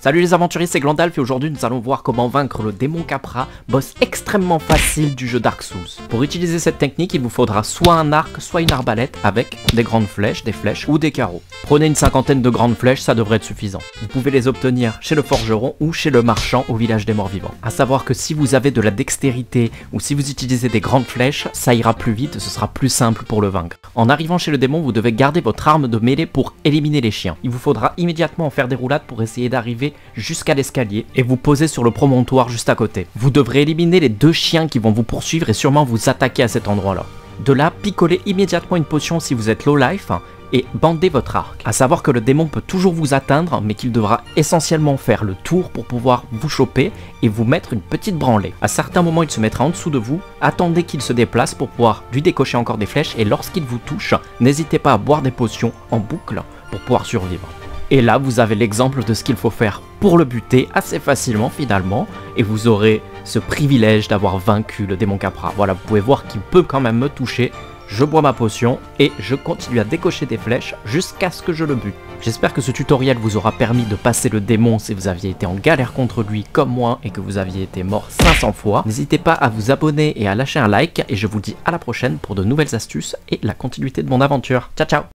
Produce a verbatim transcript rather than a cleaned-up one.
Salut les aventuriers, c'est Glandalf et aujourd'hui nous allons voir comment vaincre le démon Capra, boss extrêmement facile du jeu Dark Souls. Pour utiliser cette technique, il vous faudra soit un arc, soit une arbalète avec des grandes flèches, des flèches ou des carreaux. Prenez une cinquantaine de grandes flèches, ça devrait être suffisant. Vous pouvez les obtenir chez le forgeron ou chez le marchand au village des morts vivants. A savoir que si vous avez de la dextérité ou si vous utilisez des grandes flèches, ça ira plus vite, ce sera plus simple pour le vaincre. En arrivant chez le démon, vous devez garder votre arme de mêlée pour éliminer les chiens. Il vous faudra immédiatement en faire des roulades pour essayer d'arriver jusqu'à l'escalier et vous poser sur le promontoire juste à côté. Vous devrez éliminer les deux chiens qui vont vous poursuivre et sûrement vous attaquer à cet endroit là. De là, picolez immédiatement une potion si vous êtes low life et bandez votre arc. A savoir que le démon peut toujours vous atteindre mais qu'il devra essentiellement faire le tour pour pouvoir vous choper et vous mettre une petite branlée. À certains moments il se mettra en dessous de vous, attendez qu'il se déplace pour pouvoir lui décocher encore des flèches et lorsqu'il vous touche, n'hésitez pas à boire des potions en boucle pour pouvoir survivre. Et là, vous avez l'exemple de ce qu'il faut faire pour le buter assez facilement finalement. Et vous aurez ce privilège d'avoir vaincu le démon Capra. Voilà, vous pouvez voir qu'il peut quand même me toucher. Je bois ma potion et je continue à décocher des flèches jusqu'à ce que je le bute. J'espère que ce tutoriel vous aura permis de passer le démon si vous aviez été en galère contre lui comme moi et que vous aviez été mort cinq cents fois. N'hésitez pas à vous abonner et à lâcher un like. Et je vous dis à la prochaine pour de nouvelles astuces et la continuité de mon aventure. Ciao ciao!